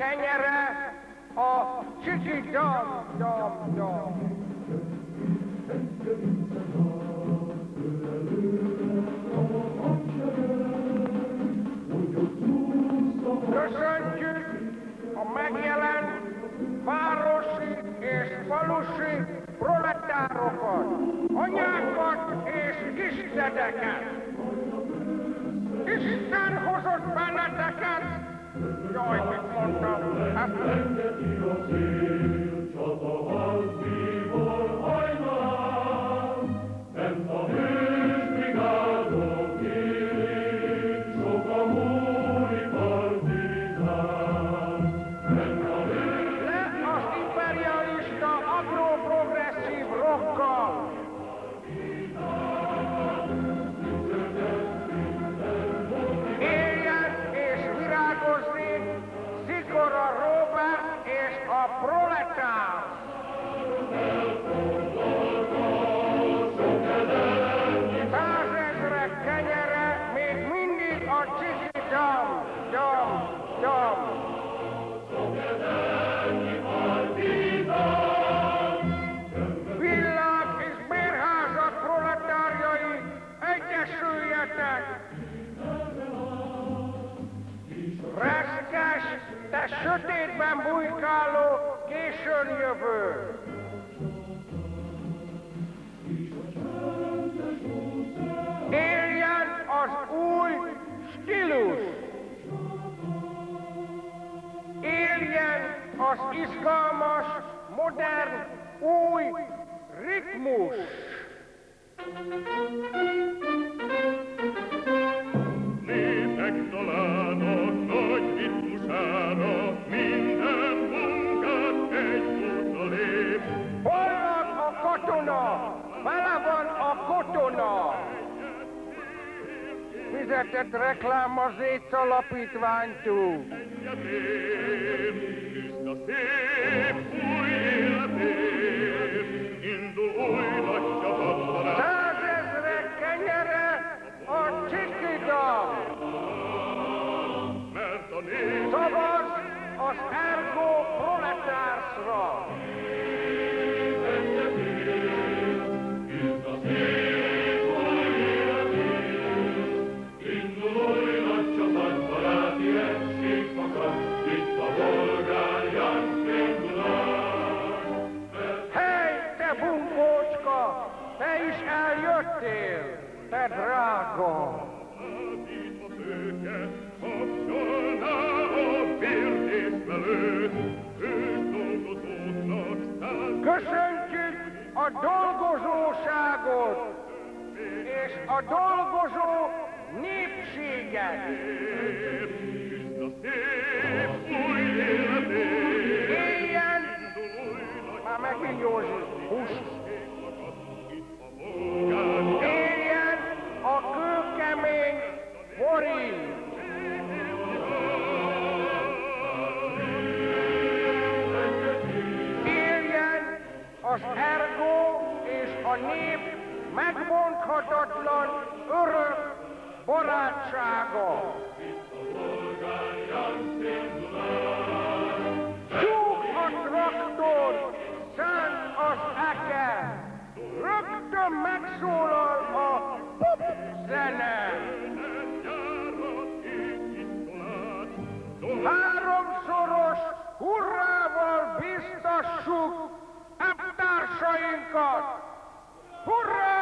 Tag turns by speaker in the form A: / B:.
A: kenyere a csiki dam. Köszöntjük a megjelent városi és falusi proletárokat, anyákat és kisdedeket. Isten hozott benneteket, jaj, mit mondtam,
B: Engedi a szél, csataharcból hajnalán, bent a hősbrigádok élik, sok a múli partizán.
A: Le az imperialista agroprogresszív rockkal! Éljen és virágozzék Zikora Róbert és a proletár! Százezrek kenyere még mindig a csiki dam. Villák és bérházak proletárjai, egyesüljetek! Reszkes, te sötétben bujkáló, későn jövő! Éljen az új stílus! Éljen az izgalmas, modern, új ritmus!
B: Népek talán a nagy ritmusára, minden munkát egy útra lép.
A: Hol van a katona? Vele van a kotona! Fizetett reklám az ÉC alapítványtól.
B: Küzd a szép új életért, indul új nagy csapattalán.
A: Százezrek kenyere a csiki dam.
B: Mert a nép
A: Szavaz az Ergo Proletársra.
B: küzd a szép új életért, indul új nagy csapat, baráti egység fakad, itt a bolgárján széndulás.
A: Hey, te bunkócska, te is eljöttél, te drága.
B: Áldítva szőke, kapcsolná a bértészvelőt, ős dolgozóknak száll.
A: Köszöntjük a dolgozóságot és a dolgozó népséget.
B: Küzd a szép új életért,
A: Éljen,
B: indul új nagy
A: már megint Józsi, hús.
B: itt a bolgárján.
A: Éljen a kőkemény forint. Éljen az Ergo és a nép megbonthatatlan örök barátsága. Tyúk a traktor, szánt az eke, rögtön megszólal a pop zene. Háromszoros hurrával biztassuk eptársainkat! Hurrá!